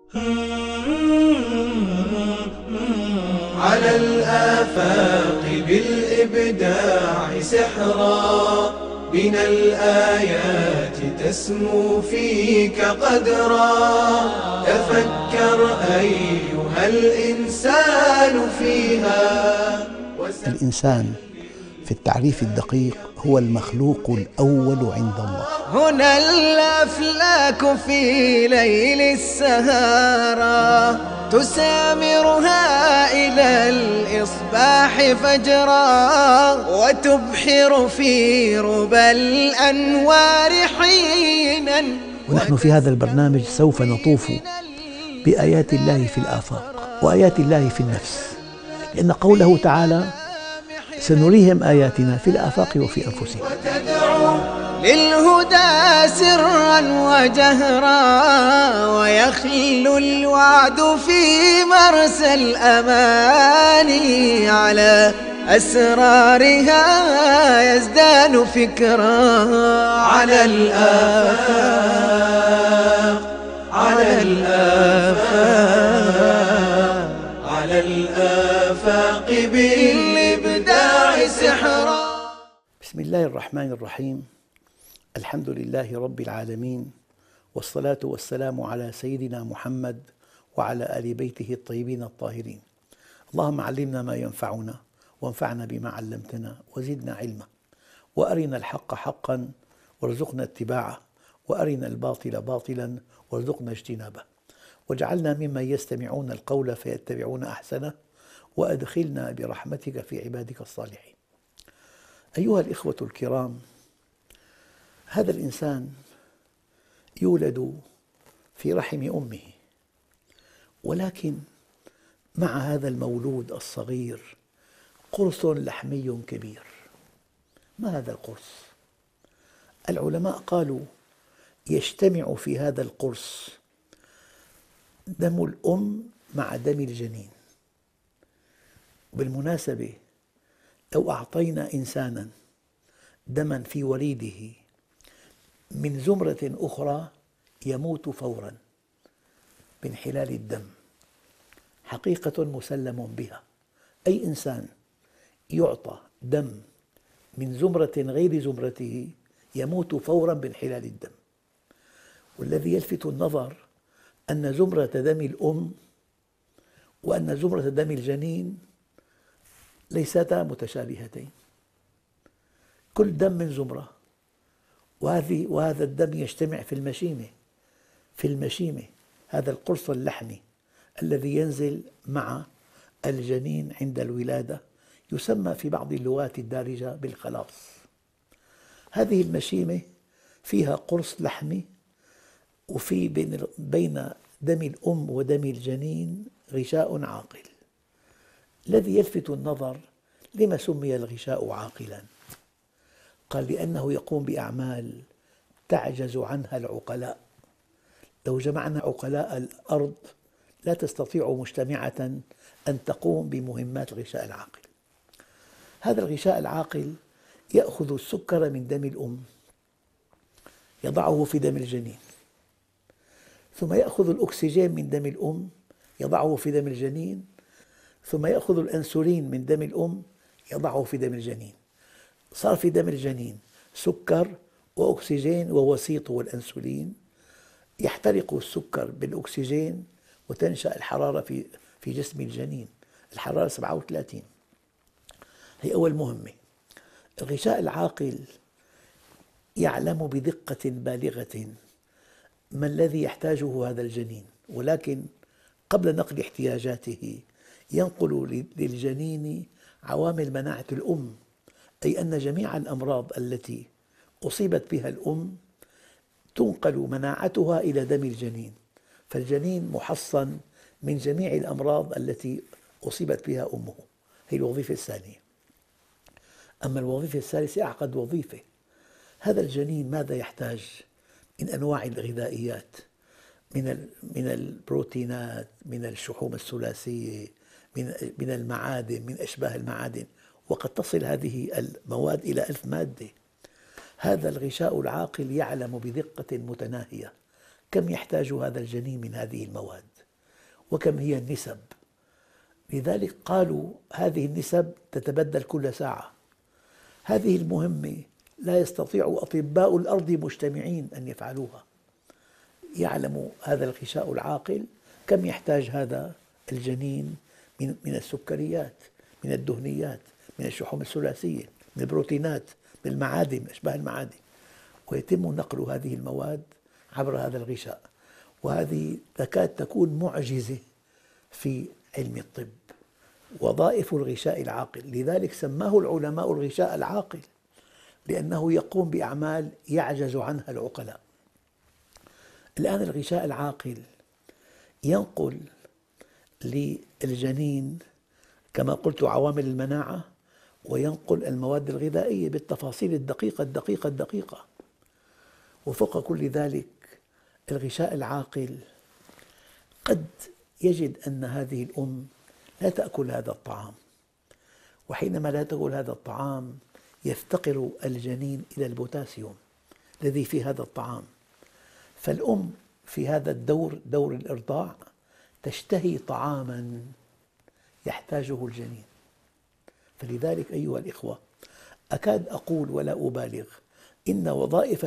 على الآفاق بالإبداع سحرا، من الآيات تسمو فيك قدرا. تفكر أيها الإنسان فيها. الإنسان في التعريف الدقيق هو المخلوق الأول عند الله. هنا الأفلاك في ليل السهارة تسامرها إلى الإصباح فجرا، وتبحر في ربى الأنوار حينا. ونحن في هذا البرنامج سوف نطوف بآيات الله في الآفاق وآيات الله في النفس، لأن قوله تعالى: سنريهم آياتنا في الآفاق وفي أنفسهم. وتدعو للهدى سرا وجهرا، ويخل الوعد في مرسى الأماني. على أسرارها يزداد فكرا. على الآفاق، على الآفاق، على الآفاق بالإبداع سحرا. بسم الله الرحمن الرحيم. الحمد لله رب العالمين، والصلاة والسلام على سيدنا محمد وعلى آل بيته الطيبين الطاهرين. اللهم علمنا ما ينفعنا، وانفعنا بما علمتنا، وزدنا علما، وأرنا الحق حقا وارزقنا اتباعه، وأرنا الباطل باطلا وارزقنا اجتنابه، واجعلنا ممن يستمعون القول فيتبعون أحسنه، وأدخلنا برحمتك في عبادك الصالحين. أيها الإخوة الكرام، هذا الإنسان يولد في رحم أمه، ولكن مع هذا المولود الصغير قرص لحمي كبير. ما هذا القرص؟ العلماء قالوا: يجتمع في هذا القرص دم الأم مع دم الجنين. بالمناسبة، لو أعطينا إنسانا دما في وريده من زمرة أخرى يموت فورا بانحلال الدم، حقيقة مسلم بها. أي إنسان يعطى دم من زمرة غير زمرته يموت فورا بانحلال الدم. والذي يلفت النظر أن زمرة دم الأم وأن زمرة دم الجنين ليستا متشابهتين، كل دم من زمرة، وهذا الدم يجتمع في المشيمة، هذا القرص اللحمي الذي ينزل مع الجنين عند الولادة، يسمى في بعض اللغات الدارجة بالخلاص. هذه المشيمة فيها قرص لحمي، وفي بين دم الأم ودم الجنين غشاء عاقل. الذي يلفت النظر: لما سمي الغشاء عاقلا؟ قال: لأنه يقوم بأعمال تعجز عنها العقلاء. لو جمعنا عقلاء الأرض لا تستطيع مجتمعة أن تقوم بمهمات الغشاء العاقل. هذا الغشاء العاقل يأخذ السكر من دم الأم، يضعه في دم الجنين، ثم يأخذ الأكسجين من دم الأم، يضعه في دم الجنين، ثم يأخذ الأنسولين من دم الأم، يضعه في دم الجنين. صار في دم الجنين سكر وأكسجين ووسيط هو الأنسولين. يحترق السكر بالأكسجين وتنشأ الحرارة في جسم الجنين، الحرارة 37. هي أول مهمة. الغشاء العاقل يعلم بدقة بالغة ما الذي يحتاجه هذا الجنين، ولكن قبل نقل احتياجاته ينقل للجنين عوامل مناعة الأم، أي أن جميع الأمراض التي أصيبت بها الأم تنقل مناعتها إلى دم الجنين، فالجنين محصن من جميع الأمراض التي أصيبت بها أمه. هي الوظيفة الثانية. أما الوظيفة الثالثة أعقد وظيفة. هذا الجنين ماذا يحتاج من أنواع الغذائيات؟ من البروتينات، من الشحوم الثلاثية، من المعادن، من أشباه المعادن، وقد تصل هذه المواد إلى 1000 مادة. هذا الغشاء العاقل يعلم بدقة متناهية كم يحتاج هذا الجنين من هذه المواد. وكم هي النسب. لذلك قالوا هذه النسب تتبدل كل ساعة. هذه المهمة لا يستطيع أطباء الأرض مجتمعين أن يفعلوها. يعلم هذا الغشاء العاقل كم يحتاج هذا الجنين من السكريات، من الدهنيات، من الشحوم الثلاثية، من البروتينات، من المعادن، من أشباه المعادن، ويتم نقل هذه المواد عبر هذا الغشاء. وهذه تكاد تكون معجزة في علم الطب. وظائف الغشاء العاقل، لذلك سماه العلماء الغشاء العاقل، لأنه يقوم بأعمال يعجز عنها العقلاء. الآن الغشاء العاقل ينقل للجنين كما قلت عوامل المناعة، وينقل المواد الغذائية بالتفاصيل الدقيقة. وفوق كل ذلك الغشاء العاقل قد يجد أن هذه الأم لا تأكل هذا الطعام، وحينما لا تأكل هذا الطعام يفتقر الجنين إلى البوتاسيوم الذي في هذا الطعام، فالأم في هذا الدور، دور الإرضاع، تشتهي طعاما يحتاجه الجنين. فلذلك أيها الإخوة، أكاد أقول ولا أبالغ إن وظائف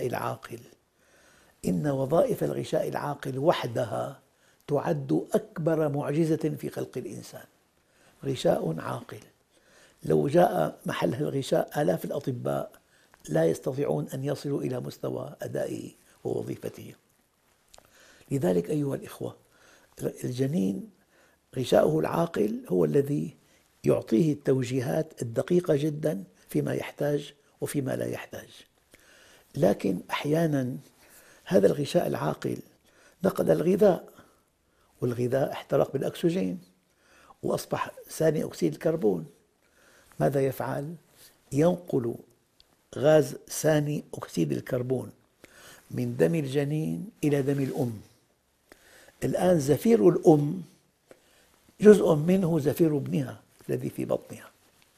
الغشاء العاقل وحدها تعد أكبر معجزة في خلق الإنسان. غشاء عاقل، لو جاء محلها الغشاء آلاف الأطباء لا يستطيعون أن يصلوا إلى مستوى أدائه ووظيفته. لذلك أيها الإخوة، الجنين غشاؤه العاقل هو الذي يعطيه التوجيهات الدقيقة جدا فيما يحتاج وفيما لا يحتاج. لكن أحيانا هذا الغشاء العاقل نقل الغذاء، والغذاء احترق بالأكسجين وأصبح ثاني أكسيد الكربون. ماذا يفعل؟ ينقل غاز ثاني أكسيد الكربون من دم الجنين إلى دم الأم. الآن زفير الأم جزء منه زفير ابنها الذي في بطنها.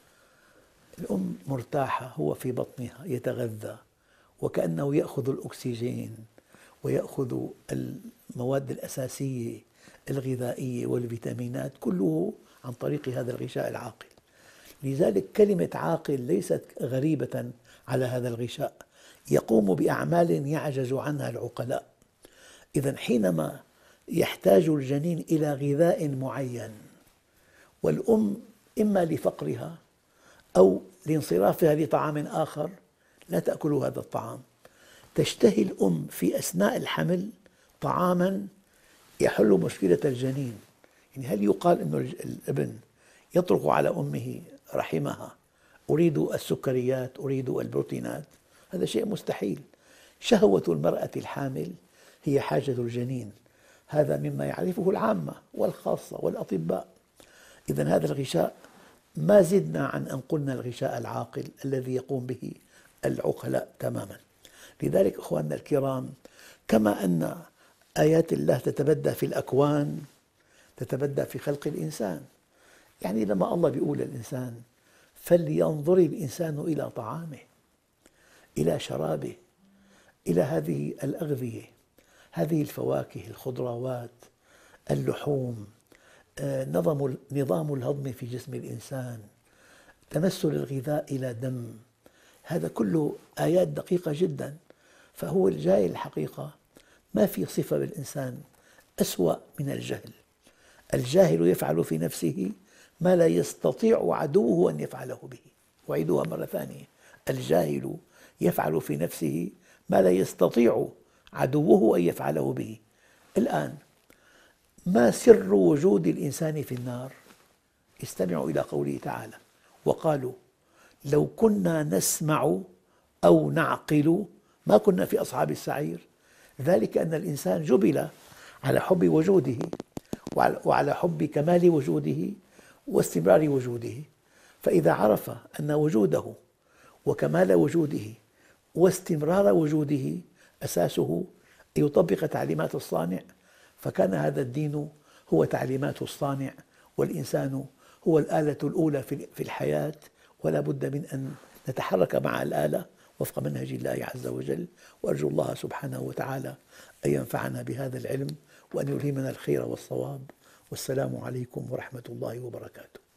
الأم مرتاحة، هو في بطنها يتغذى وكأنه يأخذ الأكسجين ويأخذ المواد الأساسية الغذائية والفيتامينات كله عن طريق هذا الغشاء العاقل. لذلك كلمة عاقل ليست غريبة على هذا الغشاء، يقوم بأعمال يعجز عنها العقلاء. إذن حينما يحتاج الجنين إلى غذاء معين، والأم إما لفقرها أو لانصرافها لطعام آخر لا تأكل هذا الطعام، تشتهي الأم في أثناء الحمل طعاما يحل مشكلة الجنين. يعني هل يقال أن الابن يطرق على أمه رحمها أريد السكريات، أريد البروتينات؟ هذا شيء مستحيل. شهوة المرأة الحامل هي حاجة الجنين، هذا مما يعرفه العامة والخاصة والأطباء. إذن هذا الغشاء ما زدنا عن أن قلنا الغشاء العاقل الذي يقوم به العقلاء تماما. لذلك أخواننا الكرام، كما أن آيات الله تتبدى في الأكوان تتبدى في خلق الإنسان. يعني لما الله بيقول للإنسان فلينظر الإنسان إلى طعامه، إلى شرابه، إلى هذه الأغذية، هذه الفواكه، الخضروات، اللحوم، نظام الهضم في جسم الإنسان، تمثل الغذاء إلى دم، هذا كله آيات دقيقة جدا. فهو الجاهل الحقيقة ما في صفة بالإنسان أسوأ من الجهل. الجاهل يفعل في نفسه ما لا يستطيع عدوه أن يفعله به. أعيدها مرة ثانية، الجاهل يفعل في نفسه ما لا يستطيع عدوه أن يفعله به. الآن ما سر وجود الإنسان في النار؟ استمعوا إلى قوله تعالى: وقالوا لو كنا نسمع أو نعقل ما كنا في أصحاب السعير. ذلك أن الإنسان جبل على حب وجوده وعلى حب كمال وجوده واستمرار وجوده، فإذا عرف أن وجوده وكمال وجوده واستمرار وجوده أساسه أن يطبق تعليمات الصانع، فكان هذا الدين هو تعليمات الصانع، والإنسان هو الآلة الأولى في الحياة، ولا بد من أن نتحرك مع الآلة وفق منهج الله عز وجل. وأرجو الله سبحانه وتعالى أن ينفعنا بهذا العلم وأن يلهمنا الخير والصواب. والسلام عليكم ورحمة الله وبركاته.